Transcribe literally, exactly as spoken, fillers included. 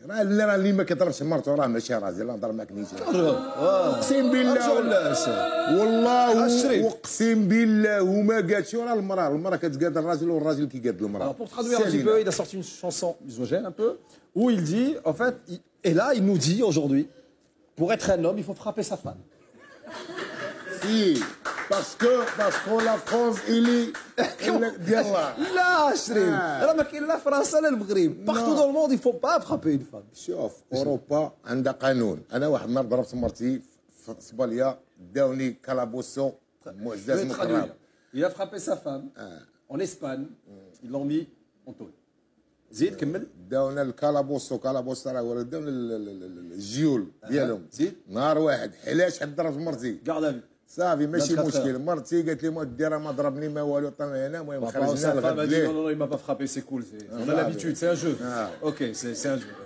راه اللي راه اللي ما كيضربش مرته راه ماشي راجل، راه نضرب معاك نيشان. اقسم بالله والله اقسم بالله وما قالتش راه المراه المراه كتقاد الراجل والراجل كيقاد المراه. Pour traduire un petit peu, il a sorti une chanson misogène un peu où il dit en fait et là il nous dit aujourd'hui pour être un homme il faut frapper sa femme. Si parce que parce que la France اللي ديالها لا شريف راه ما كاين لا فرنسا لا المغرب partout dans le monde il faut pas frapper une femme. شوف اوروبا عندها قانون. انا واحد النهار ضربت مرتي في صباليه داوني كالابوسو معزز مقرب. Il a frappé sa femme en Espagne, ils l'ont mis en taule. زيد كمل. داونا الكالابوسو كالابوسو راه هو داونا الجيول ديالهم. زيد نهار واحد علاش حد ضربت مرتي قاعد صافي ماشي مشكل. مرتي قالت لي ما دير ما ضربني ما والو طلع هنا المهم خرجنا الغد. Non non il m'a pas frappé c'est cool, on a l'habitude, c'est un jeu. Ok, c'est un jeu.